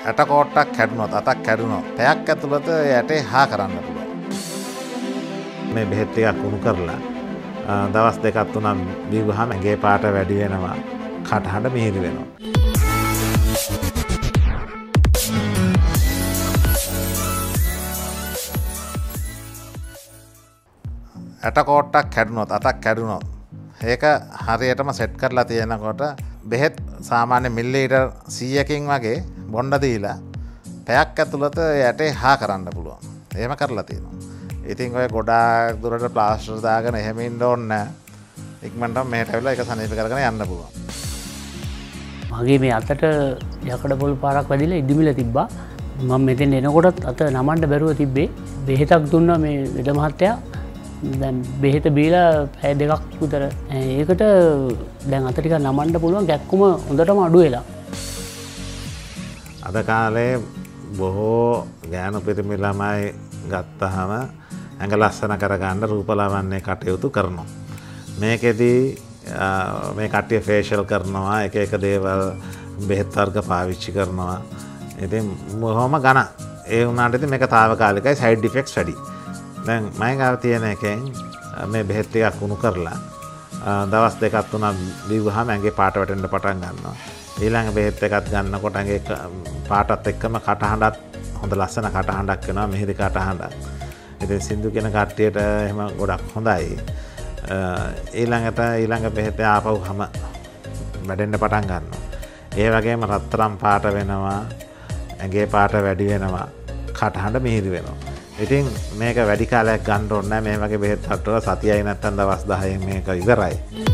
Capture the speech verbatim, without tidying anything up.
ඇටකොට්ටක් කැඩුනොත් අතක් කැඩුනොත් පැයක් ඇතුළත යටේ හා කරන්න පුළුවන්. මේ බෙහෙත් ටිකක් උණු කරලා දවස් දෙකක් තුනක් බීවහම ඇඟේ පාට වැඩි වෙනවා, කටහඬ මිහිරි වෙනවා. ඇටකොට්ටක් කැඩුනොත් අතක් කැඩුනොත් ඒක හරියටම සෙට් කරලා තියෙනකොට බෙහෙත් සාමාන්‍ය මිලිලීටර් සීයකින් වගේ බොණ්ඩ දීලා පැයක් ඇතුළත යටේ හා කරන්න පුළුවන්. එහෙම කරලා තියෙනවා. ඉතින් ඔය ගොඩාක් දුරට ප්ලාස්ටර් දාගෙන එහෙම ඉන්න ඕනේ නැහැ. ඉක්මනටම මෙහෙට ඇවිල්ලා ඒක සනීප කරගෙන යන්න පුළුවන්. මගේ මේ අතට යකඩ පොල් පාරක් වැදිලා ඉදිමිලා තිබ්බා. මම මෙතෙන් එනකොටත් අත නමන්න බැරුව තිබ්බේ. බෙහෙතක් දුන්නා මේ වෙද මහත්තයා. දැන් බෙහෙත බීලා පැය දෙකක් විතර. ඒකට දැන් අත ටික නමන්න පුළුවන් කැක්කුම හොඳටම අඩු වෙලා. අද කාලේ බොහෝ ගෑනු පිරිමි ළමයි ගත්තාම ඇඟ ලස්සන කරගන්න රූප ලාවන්‍ය කටයුතු කරනවා. මේකෙදී මේ කට්ටිය ෆේෂල් කරනවා, එක එක දේවල් බෙහෙත් වර්ග පාවිච්චි කරනවා. ඉතින් බොහොම ගණන්. ඒ වුණාට ඉතින් මේක తాවකාලිකයි, සයිඩ් ඉෆෙක්ට්ස් වැඩි. දැන් මම ගාව තියෙන එකෙන් මේ බෙහෙත් ටිකක් උණු කරලා දවස් දෙකක් තුනක් බීවහම ඇඟේ පාට වැටෙන්න පටන් ගන්නවා. ඊළඟ බෙහෙත් එකක් ගන්නකොට ඇඟේ පාටත් එක්කම කටහඬත් හොඳ ලස්සන කටහඬක් වෙනවා, මිහිරි කටහඬක්. ඉතින් සින්දු කියන කට්ටියට එහෙම ගොඩක් හොඳයි. ඊළඟට ඊළඟ බෙහෙත ආපහුම වැඩෙන්න පටන් ගන්නවා. ඒ වගේම රත්තරන් පාට වෙනවා, ඇඟේ පාට වැඩි වෙනවා, කටහඬ මිහිරි වෙනවා. ඉතින් මේක වැඩි කාලයක් ගන්න ඕනේ නැහැ. මේ වගේ බෙහෙත් හට්ටුව සතියයි නැත්තම් දවස් දහයෙන් මේක ඉවරයි.